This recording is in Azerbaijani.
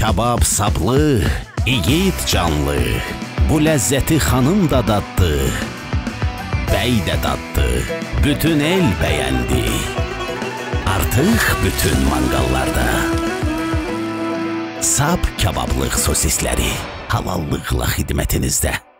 kabab sablı, yiğit canlı. Bu ləzzəti xanım da daddı, bəy də daddı, bütün el bəyəndi. Artıq bütün manqallarda Sab kabablıq sosisləri halallıqla xidmətinizdə.